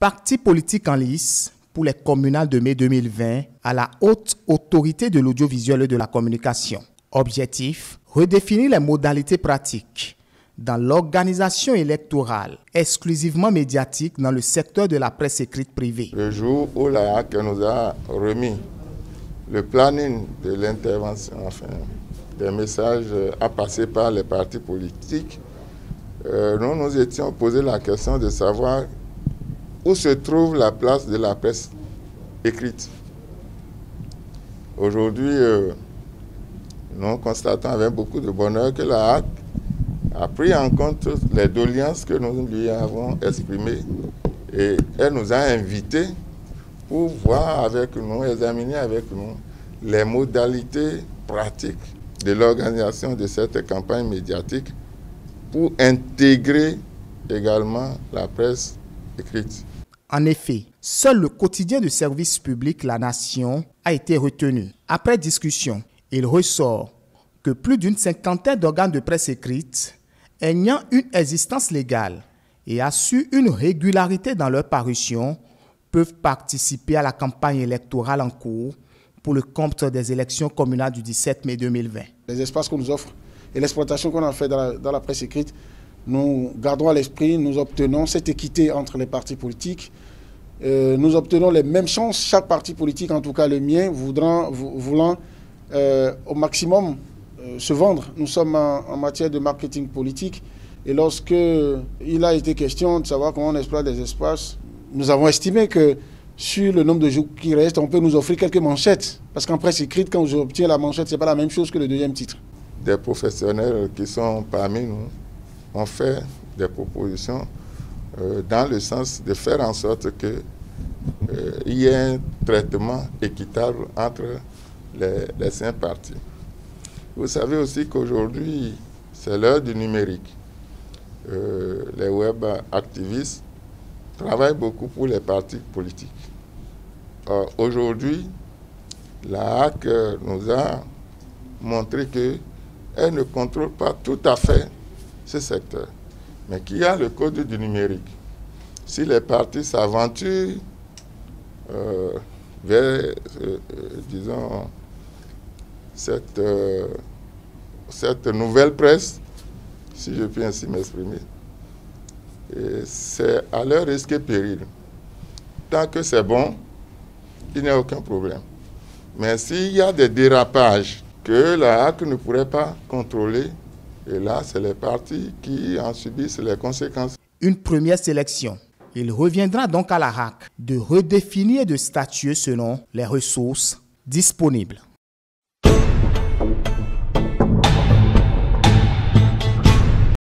Parti politique en lice pour les communales de mai 2020 à la haute autorité de l'audiovisuel et de la communication. Objectif, redéfinir les modalités pratiques dans l'organisation électorale exclusivement médiatique dans le secteur de la presse écrite privée. Le jour où la HAC nous a remis le planning de l'intervention, enfin, des messages à passer par les partis politiques, nous nous étions posé la question de savoir où se trouve la place de la presse écrite. Aujourd'hui, nous constatons avec beaucoup de bonheur que la HAC a pris en compte les doléances que nous lui avons exprimées et elle nous a invités pour voir avec nous, examiner avec nous les modalités pratiques de l'organisation de cette campagne médiatique pour intégrer également la presse écrite. En effet, seul le quotidien de service public La Nation a été retenu. Après discussion, il ressort que plus d'une cinquantaine d'organes de presse écrite ayant une existence légale et assurent une régularité dans leur parution peuvent participer à la campagne électorale en cours pour le compte des élections communales du 17 mai 2020. Les espaces qu'on nous offre et l'exploitation qu'on a fait dans la presse écrite, nous gardons à l'esprit, nous obtenons cette équité entre les partis politiques. Nous obtenons les mêmes chances, chaque parti politique, en tout cas le mien, voulant au maximum se vendre. Nous sommes en matière de marketing politique et lorsque il a été question de savoir comment on exploite des espaces, nous avons estimé que sur le nombre de jours qui restent, on peut nous offrir quelques manchettes. Parce qu'en presse écrite, quand j'obtiens la manchette, ce n'est pas la même chose que le deuxième titre. Des professionnels qui sont parmi nous ont fait des propositions dans le sens de faire en sorte qu'il y ait un traitement équitable entre les 5 partis. Vous savez aussi qu'aujourd'hui, c'est l'heure du numérique. Les web activistes travaillent beaucoup pour les partis politiques. Aujourd'hui, la HAC nous a montré qu'elle ne contrôle pas tout à fait ce secteur, mais qu'il y a le code du numérique. Si les partis s'aventurent vers, disons, cette nouvelle presse, si je puis ainsi m'exprimer, c'est à leur risque et péril. Tant que c'est bon, il n'y a aucun problème. Mais s'il y a des dérapages que la HAC ne pourrait pas contrôler, et là, c'est les partis qui en subissent les conséquences. Une première sélection. Il reviendra donc à la HAC de redéfinir et de statuer selon les ressources disponibles.